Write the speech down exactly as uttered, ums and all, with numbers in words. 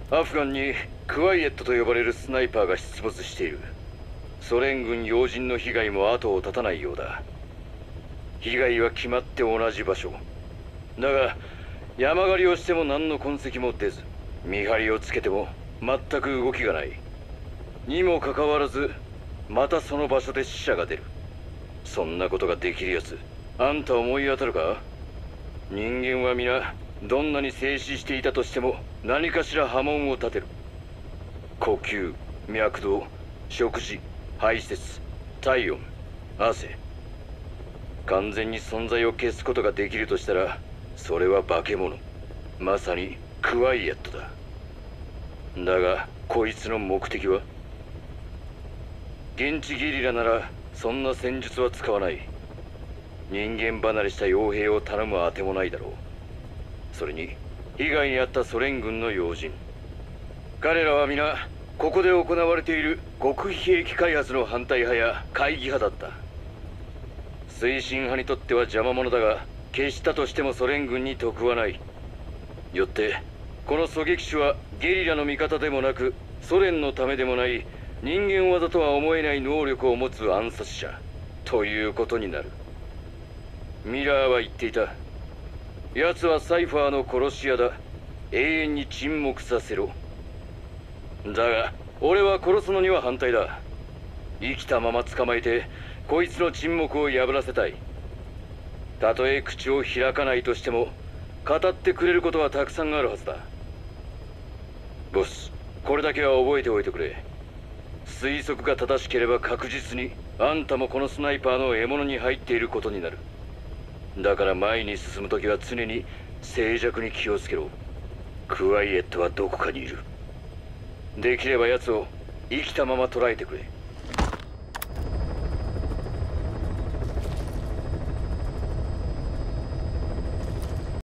アフガンにクワイエットと呼ばれるスナイパーが出没している。ソ連軍要人の被害も後を絶たないようだ。被害は決まって同じ場所だが、山狩りをしても何の痕跡も出ず、見張りをつけても全く動きがない。にもかかわらずまたその場所で死者が出る。そんなことができるやつ、あんた思い当たるか？人間は皆どんなに静止していたとしても何かしら波紋を立てる。呼吸、脈動、食事、排泄、体温、汗。完全に存在を消すことができるとしたら、それは化け物、まさにクワイエットだ。だがこいつの目的は？現地ゲリラならそんな戦術は使わない。人間離れした傭兵を頼むあてもないだろう。それに被害に遭ったソ連軍の要人、彼らは皆ここで行われている極秘兵器開発の反対派や会議派だった。推進派にとっては邪魔者だが、消したとしてもソ連軍に得はない。よってこの狙撃手はゲリラの味方でもなく、ソ連のためでもない人間技とは思えない能力を持つ暗殺者ということになる。ミラーは言っていた。奴はサイファーの殺し屋だ。永遠に沈黙させろ。だが俺は殺すのには反対だ。生きたまま捕まえてこいつの沈黙を破らせたい。たとえ口を開かないとしても語ってくれることはたくさんあるはずだ。ボス、これだけは覚えておいてくれ。推測が正しければ確実にあんたもこのスナイパーの獲物に入っていることになる。だから前に進むときは常に静寂に気をつけろ。クワイエットはどこかにいる。できれば奴を生きたまま捕らえてくれ。